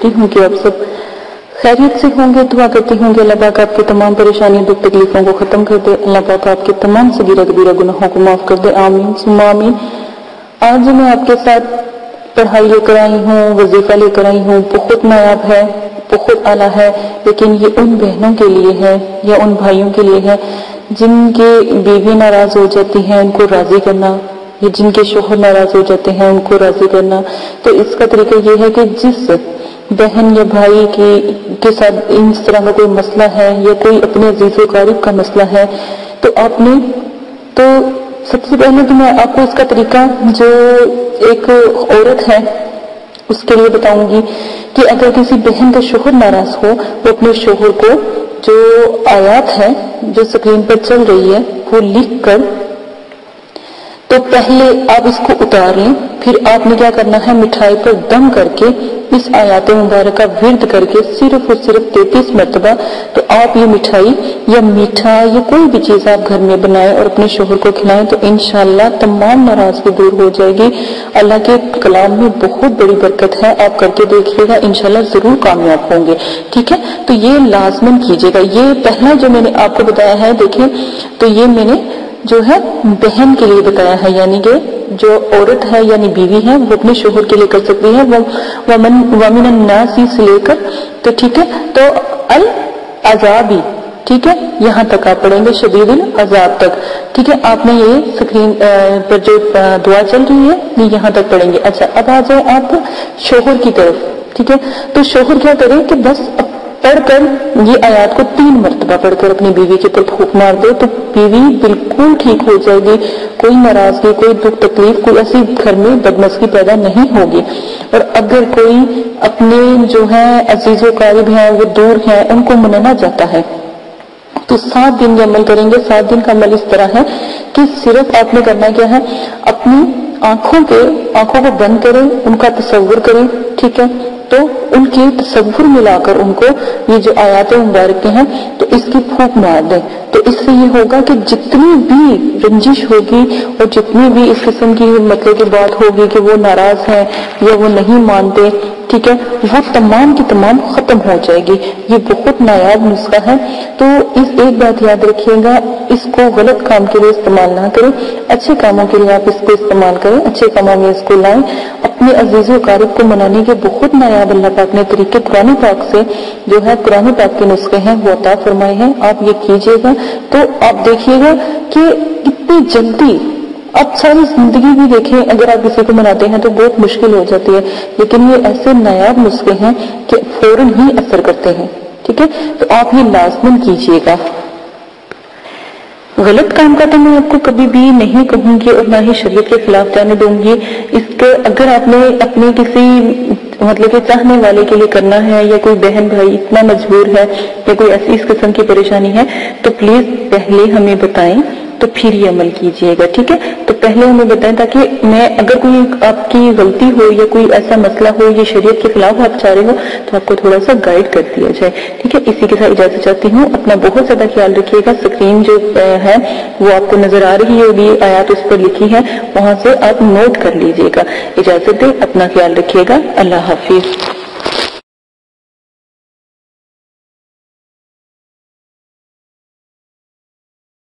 کرتی ہوں کہ آپ سب خیریت سے ہوں گے. دعا کرتی ہوں کہ اللہ پاک آپ کی تمام پریشانیوں دکھ تکلیفوں کو ختم کر دے. اللہ پاک آپ کے تمام صغیرہ کبیرہ گناہوں کو معاف کر دے. آمین ثم آمین. آج میں آپ کے ساتھ پڑھائی لے کر آئی ہوں, وظیفہ لے کر آئی ہوں, بہت نایاب ہے, بہت اعلیٰ ہے, لیکن یہ ان بہنوں کے لیے ہے یا ان بھائیوں کے لیے ہے جن کے بیوی ناراض ہو جاتی ہیں, ان کو راضی کرنا, یا جن کے شوہر ناراض ہو جاتے ہیں ان کو راضی کرنا. تو اس کا طریقہ یہ ہے کہ جس بہن یا بھائی کے ساتھ اس طرح کا کوئی مسئلہ ہے یا کوئی اپنے عزیز و قریب کا مسئلہ ہے, تو آپ نے تو سب سے پہلے تو میں آپ کو اس کا طریقہ جو ایک عورت ہے اس کے لیے بتاؤں گی کہ اگر کسی بہن کا شوہر ناراض ہو, وہ اپنے شوہر کو جو آیات ہے جو اسکرین پر چل رہی ہے وہ لکھ کر تو پہلے آپ اس کو اتار لیں. پھر آپ نے کیا کرنا ہے, مٹھائی پر دم کر کے اس آیات مبارکہ ورد کر کے صرف اور صرف 33 مرتبہ تو آپ یہ مٹھائی یا میٹھا یا کوئی بھی چیز آپ گھر میں بنائیں اور اپنے شوہر کو کھلائیں, تو انشاءاللہ تمام ناراضگی دور ہو جائے گی. اللہ کے کلام میں بہت بڑی برکت ہے, آپ کر کے دیکھیے گا, انشاءاللہ ضرور کامیاب ہوں گے. ٹھیک ہے, تو یہ لازماً کیجیے گا. یہ پہلا جو میں نے آپ کو بتایا ہے, دیکھیں تو یہ میں نے جو ہے بہن کے لیے بتایا ہے, یعنی کہ جو عورت ہے یعنی بیوی ہے وہ اپنے شوہر کے لیے کر سکتی ہے. وَمِنَ النَّاسِ سے لے کر تو ٹھیک ہے, تو العذابی, ٹھیک ہے, یہاں تک آپ پڑھیں گے شدید العذاب تک. ٹھیک ہے, آپ نے یہ اسکرین پر جو دعا چل رہی ہے یہ یہاں تک پڑھیں گے. اچھا, اب آ جائیں آپ شوہر کی طرف. ٹھیک ہے, تو شوہر کیا کرے کہ بس پڑھ کر یہ آیات کو 3 مرتبہ پڑھ کر اپنی بیوی کے اوپر پھونک مار دے تو بیوی بالکل ٹھیک ہو جائے گی. کوئی ناراضگی, کوئی دکھ تکلیف, کوئی ایسی گھر میں بدمزگی پیدا نہیں ہوگی. اور اگر کوئی اپنے جو ہے عزیز و قریب ہیں وہ دور ہیں, ان کو منانا چاہتا ہے تو 7 دن یہ عمل کریں گے. 7 دن کا عمل اس طرح ہے کہ صرف آپ نے کرنا کیا ہے, اپنی آنکھوں کو بند کریں, ان کا تصور کریں. ٹھیک ہے, تو ان کے تصور ملا کر ان کو یہ جو آیات مبارکیں ہیں تو اس کی پھونک مار دیں. تو اس سے یہ ہوگا کہ جتنی بھی رنجش ہوگی اور جتنی بھی اس قسم کی مطلب کی بات ہوگی کہ وہ ناراض ہیں یا وہ نہیں مانتے, ٹھیک ہے, وہ تمام کی تمام ختم ہو جائے گی. یہ بہت نایاب نسخہ ہے. تو اس ایک بات یاد رکھیے گا, اس کو غلط کام کے لیے استعمال نہ کریں, اچھے کاموں کے لیے آپ اس کو استعمال کریں, اچھے کاموں میں اس کو لائیں. اپنے عزیز و قریب کو منانے کے بہت نایاب اللہ پاک نے طریقے قرآن پاک سے جو ہے قرآن پاک کے نسخے ہیں وہ عطا فرمائے ہیں. آپ یہ کیجئے گا تو آپ دیکھیے گا کہ کتنی جلدی آپ ساری زندگی بھی دیکھیں, اگر آپ کسی کو مناتے ہیں تو بہت مشکل ہو جاتی ہے, لیکن یہ ایسے نایاب نسخے ہیں کہ فوراً ہی اثر کرتے ہیں. ٹھیک ہے, تو آپ یہ لازماً کیجئے گا. غلط کام کا تو میں آپ کو کبھی بھی نہیں کہوں گی اور نہ ہی شریعت کے خلاف جانے دوں گی. اس کے اگر آپ نے اپنے کسی مطلب کہ چاہنے والے کے لیے کرنا ہے یا کوئی بہن بھائی اتنا مجبور ہے یا کوئی ایسی اس قسم کی پریشانی ہے تو پلیز پہلے ہمیں بتائیں تو پھر یہ عمل کیجئے گا. ٹھیک ہے, تو پہلے ہمیں بتائیں تاکہ میں اگر کوئی آپ کی غلطی ہو یا کوئی ایسا مسئلہ ہو یہ شریعت کے خلاف آپ چاہ رہے ہو تو آپ کو تھوڑا سا گائیڈ کر دیا جائے. ٹھیک ہے, اسی کے ساتھ اجازت چاہتی ہوں. اپنا بہت زیادہ خیال رکھیے گا. اسکرین جو ہے وہ آپ کو نظر آ رہی ہوگی, آیات اس پر لکھی ہے, وہاں سے آپ نوٹ کر لیجئے گا. اجازت دیں, اپنا خیال رکھیے گا. اللہ حافظ.